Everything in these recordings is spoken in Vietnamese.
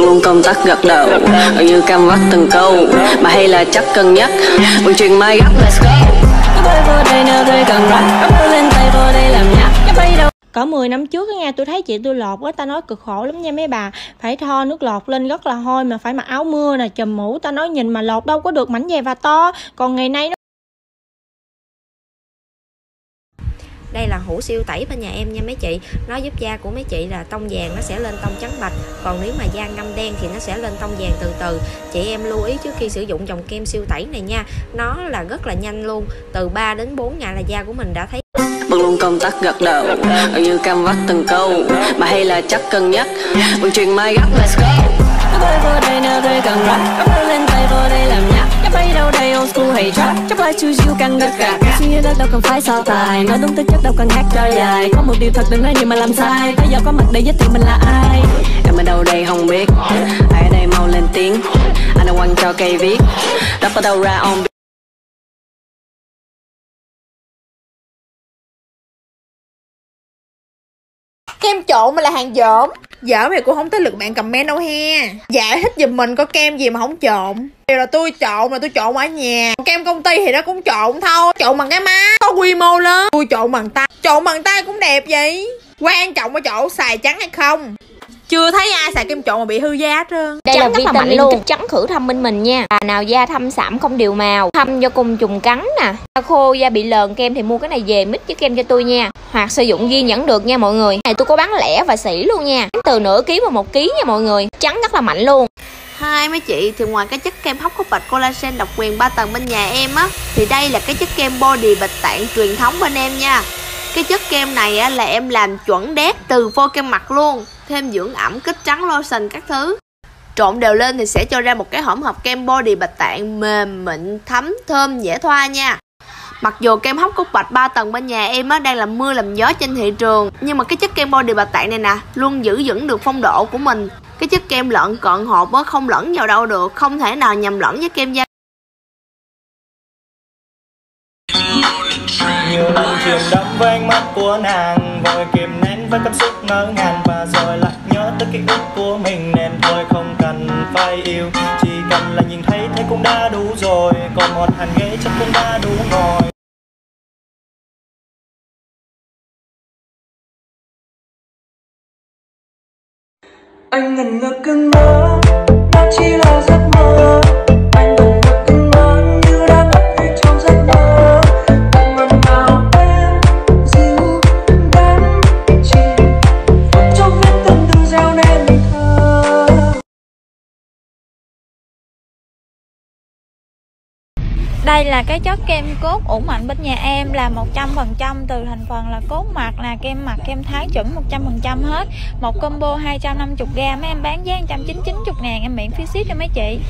luôn công tắc gật đầu, gần như cam vắt từng câu. Mà hay là chắc cân nhắc vận chuyển mai gấp, let's go. Tôi vô đây nơi tôi cần rap, lên tay vô đây làm nhạc, cái bay đâu. Cỡ 10 năm trước nha, tôi thấy chị tôi lột á, ta nói cực khổ lắm nha mấy bà. Phải tho nước lột lên rất là hôi, mà phải mặc áo mưa nè, chùm mũ, ta nói nhìn mà lột đâu có được mảnh dày và to. Còn ngày nay nó... Đây là hũ siêu tẩy bên nhà em nha mấy chị. Nó giúp da của mấy chị là tông vàng nó sẽ lên tông trắng bạch. Còn nếu mà da ngâm đen thì nó sẽ lên tông vàng từ từ. Chị em lưu ý trước khi sử dụng dòng kem siêu tẩy này nha. Nó là rất là nhanh luôn. Từ 3 đến 4 ngày là da của mình đã thấy. Bật luôn công tắc gật đầu, gần như cam vắt từng câu. Mà hay là chắc cân nhắc vận chuyển mai gấp, let's go. Tôi vô đây nơi tôi cần rap, lên tay vô đây làm nhạc, cái bay đâu đây old school hay trap, chấp lại choose you càng gật gà. Suy nghĩ đó đâu cần phải so tài, nói đúng tính chất đâu cần hát cho dài. Có một điều thật đừng nói nhiều mà làm sai, bây giờ có mặt để giới thiệu mình là ai. Em ở đâu đây không biết, ai ở đây mau lên tiếng. Anh đã quăng cho cây viết, đắp ở đâu ra on. Kem trộn mà là hàng dởm. Dởm thì cũng không tới lượt bạn comment đâu he. Giải thích giùm mình có kem gì mà không trộn. Điều là tôi trộn ở nhà. Còn kem công ty thì nó cũng trộn thôi. Trộn bằng cái má có quy mô lớn. Tôi trộn bằng tay. Trộn bằng tay cũng đẹp vậy. Quan trọng ở chỗ xài trắng hay không. Chưa thấy ai xài kem trộn mà bị hư da hết trơn. Đây là vitamin chất trắng khử thâm bên mình nha. Bà nào da thâm sạm không đều màu, thâm do côn trùng cắn nè, da khô da bị lờn kem thì mua cái này về mix với kem cho tôi nha. Hoặc sử dụng riêng vẫn được nha mọi người. Này tôi có bán lẻ và sỉ luôn nha. Từ nửa ký và 1 ký nha mọi người. Trắng rất là mạnh luôn. Hai mấy chị, thì ngoài cái chất kem hóc có bạch collagen độc quyền 3 tầng bên nhà em á, thì đây là cái chất kem body bạch tạng truyền thống bên em nha. Cái chất kem này á, là em làm chuẩn đét từ phôi kem mặt luôn, thêm dưỡng ẩm, kích trắng, lotion các thứ. Trộn đều lên thì sẽ cho ra một cái hỗn hợp kem body bạch tạng mềm, mịn, thấm, thơm, dễ thoa nha. Mặc dù kem hóc cốt bạch 3 tầng bên nhà em á, đang làm mưa làm gió trên thị trường, nhưng mà cái chất kem body bạch tạng này nè luôn giữ vững được phong độ của mình. Cái chất kem lợn cận hộp á, không lẫn vào đâu được, không thể nào nhầm lẫn với kem da. Nhiều lần chìm đắm với ánh mắt của nàng, vội kìm nén với cảm xúc ngỡ ngàng, và rồi lại nhớ tới ký ức của mình, nên thôi không cần phải yêu, chỉ cần là nhìn thấy thế cũng đã đủ rồi, còn một hàng ghế chắc cũng đã đủ ngồi. Anh ngần ngơ cơn mơ, đó chỉ là giấc mơ. Anh ngần ngơ cơn mơ như đang ấp ủ trong giấc mơ. Ngần nào em dịu đắm chìm trong vết tâm tư gieo nên thơ. Đây là cái chất kem cốt ủ mạnh bên nhà em, là 100% từ thành phần là cốt mặt nè, kem mặt, kem thái chuẩn 100% hết. Một combo 250g, mấy em bán giá 190 em miễn phí ship cho mấy chị.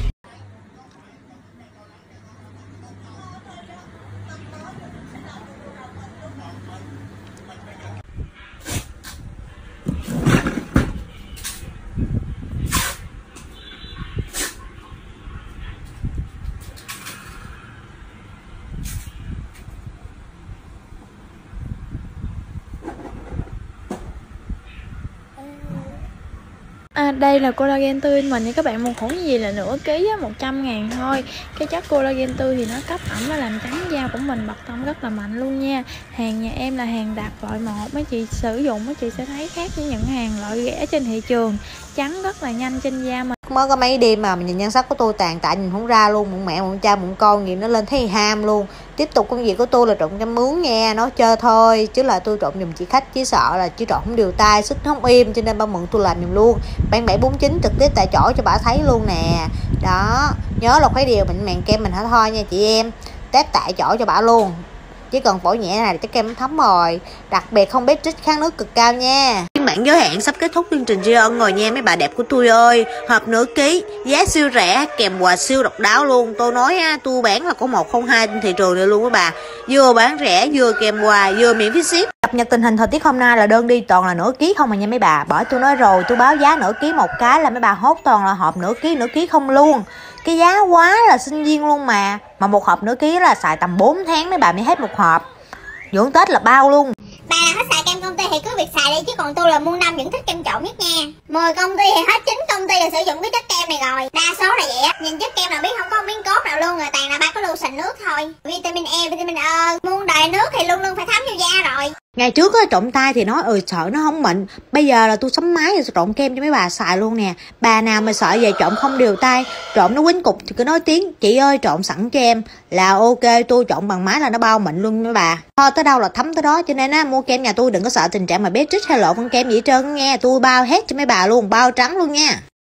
Đây là collagen tươi mình nha các bạn, một hũ như gì là nửa ký á, 100.000 thôi. Cái chất collagen tươi thì nó cấp ẩm, nó làm trắng da của mình, bật tông rất là mạnh luôn nha. Hàng nhà em là hàng đạt loại 1, mấy chị sử dụng mấy chị sẽ thấy khác với những hàng loại rẻ trên thị trường. Trắng rất là nhanh trên da mình. Mới có mấy đêm mà nhìn nhan sắc của tôi tàn tạ nhìn không ra luôn, mụn mẹ mụn cha mụn con gì nó lên thấy ham luôn. Tiếp tục công việc của tôi là trộn kem mướn nha, nói chơi thôi chứ là tôi trộn giùm chị khách, chứ sợ là chứ trộn không đều tay, sức không im, cho nên ba mượn tôi làm giùm luôn. Bán 749 trực tiếp tại chỗ cho bà thấy luôn nè. Đó, nhớ là khuấy đều mình màng kem mình hả thôi nha chị em, test tại chỗ cho bà luôn. Chỉ cần phổi nhẹ này là cái kem thấm rồi. Đặc biệt không biết trích kháng nước cực cao nha. Phiên bản giới hạn sắp kết thúc chương trình tri ân rồi nha mấy bà đẹp của tôi ơi. Hộp nửa ký, giá siêu rẻ, kèm quà siêu độc đáo luôn. Tôi nói á, tôi bán là có 102 trên thị trường này luôn các bà. Vừa bán rẻ, vừa kèm quà, vừa miễn phí ship. Cập nhật tình hình thời tiết hôm nay là đơn đi toàn là nửa ký không mà nha mấy bà. Bởi tôi nói rồi, tôi báo giá nửa ký một cái là mấy bà hốt toàn là hộp nửa ký không luôn. Cái giá quá là sinh viên luôn mà một hộp nửa ký là xài tầm 4 tháng mấy bà mới hết một hộp. Dưỡng Tết là bao luôn. Bà nào hết xài kem công ty thì cứ việc xài đi, chứ còn tôi là muôn năm vẫn thích kem trộn nhất nha. 10 công ty thì hết 9 công ty là sử dụng cái chất kem này rồi, đa số là vậy á. Nhìn chất kem nào biết không có miếng cốt nào luôn, rồi toàn là ba cái lotion nước thôi. Vitamin E, vitamin E, muôn đời nước thì luôn luôn phải thấm vô da rồi. Ngày trước á, trộn tay thì nói sợ nó không mịn. Bây giờ là tôi sắm máy rồi trộn kem cho mấy bà xài luôn nè. Bà nào mà sợ về trộn không đều tay, trộn nó quýnh cục thì cứ nói tiếng chị ơi trộn sẵn cho em là ok, tôi trộn bằng máy là nó bao mịn luôn mấy bà. Thôi tới đâu là thấm tới đó, cho nên á mua kem nhà tôi đừng có sợ tình trạng mà bé trích hay lộ con kem gì hết trơn nghe. Tôi bao hết cho mấy bà luôn, bao trắng luôn nha.